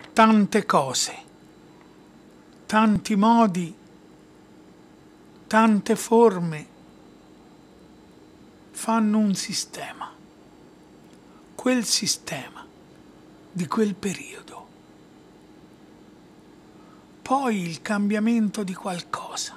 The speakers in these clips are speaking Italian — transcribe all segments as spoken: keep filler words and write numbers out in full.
tante cose, tanti modi, tante forme fanno un sistema, quel sistema di quel periodo. Poi il cambiamento di qualcosa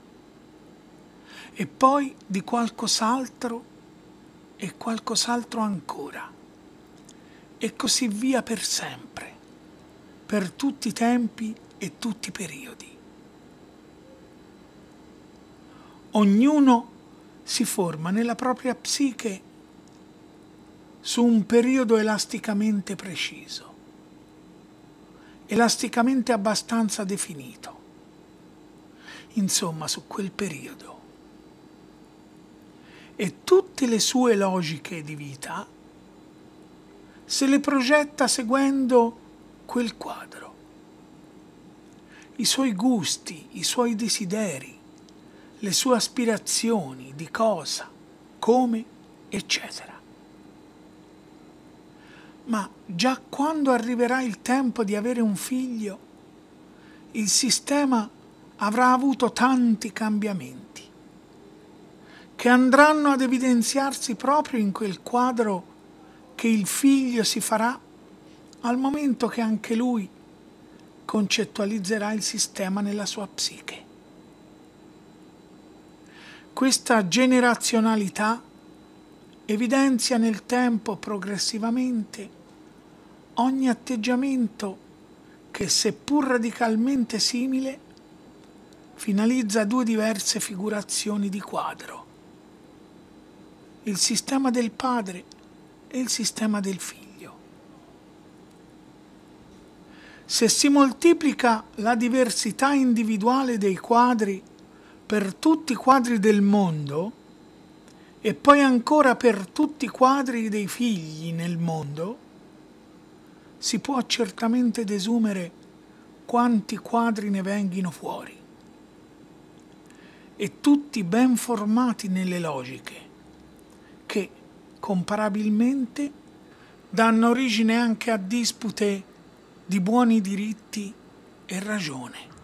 e poi di qualcos'altro e qualcos'altro ancora e così via per sempre, per tutti i tempi e tutti i periodi. Ognuno si forma nella propria psiche su un periodo elasticamente preciso, elasticamente abbastanza definito, insomma su quel periodo. E tutte le sue logiche di vita se le progetta seguendo quel quadro, i suoi gusti, i suoi desideri, le sue aspirazioni di cosa, come, eccetera. Ma già quando arriverà il tempo di avere un figlio, il sistema avrà avuto tanti cambiamenti, che andranno ad evidenziarsi proprio in quel quadro che il figlio si farà al momento che anche lui concettualizzerà il sistema nella sua psiche. Questa generazionalità evidenzia nel tempo progressivamente ogni atteggiamento che, seppur radicalmente simile, finalizza due diverse figurazioni di quadro: il sistema del padre e il sistema del figlio. Se si moltiplica la diversità individuale dei quadri per tutti i quadri del mondo e poi ancora per tutti i quadri dei figli nel mondo, si può certamente desumere quanti quadri ne venghino fuori, e tutti ben formati nelle logiche, che comparabilmente danno origine anche a dispute di buoni diritti e ragione.